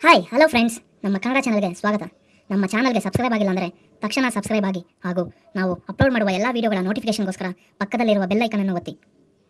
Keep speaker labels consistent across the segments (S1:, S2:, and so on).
S1: Hi hello friends, ನಮ್ಮ ಕನ್ನಡ ಚಾನಲ್ಗೆ ಸ್ವಾಗತ. ನಮ್ಮ ಚಾನಲ್ಗೆ ಸಬ್ಸ್ಕ್ರೈಬ್ ಆಗಿಲ್ಲ ಅಂದರೆ ತಕ್ಷಣ ಸಬ್ಸ್ಕ್ರೈಬ್ ಆಗಿ ಹಾಗೂ ನಾವು ಅಪ್ಲೋಡ್ ಮಾಡುವ ಎಲ್ಲ ವೀಡಿಯೋಗಳ ನೋಟಿಫಿಕೇಶನ್ಗೋಸ್ಕರ ಪಕ್ಕದಲ್ಲಿರುವ ಬೆಲ್ ಐಕನ್ ಅನ್ನು ಒತ್ತಿ.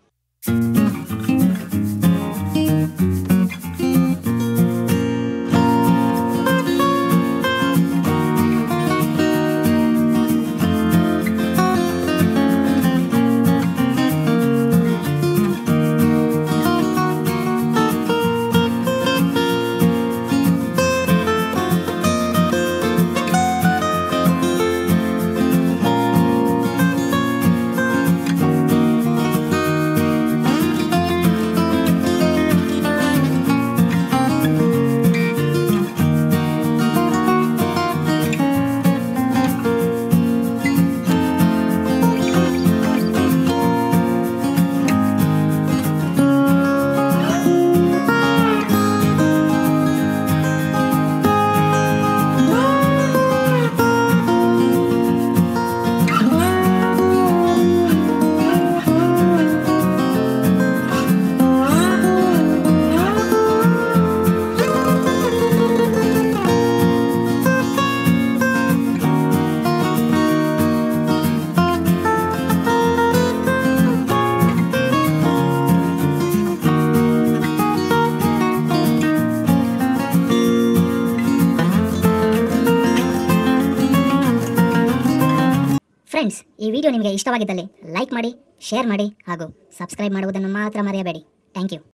S1: ಫ್ರೆಂಡ್ಸ್, ಈ ವಿಡಿಯೋ ನಿಮಗೆ ಇಷ್ಟವಾಗಿದ್ದಲ್ಲಿ ಲೈಕ್ ಮಾಡಿ, ಶೇರ್ ಮಾಡಿ ಹಾಗೂ ಸಬ್ಸ್ಕ್ರೈಬ್ ಮಾಡುವುದನ್ನು ಮಾತ್ರ ಮರೆಯಬೇಡಿ. Thank you.